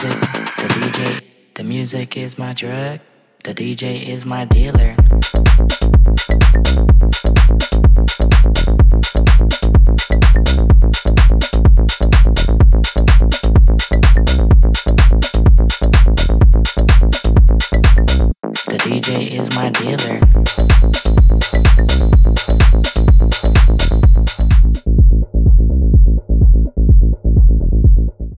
music, the DJ. The music is my drug, the DJ is my dealer.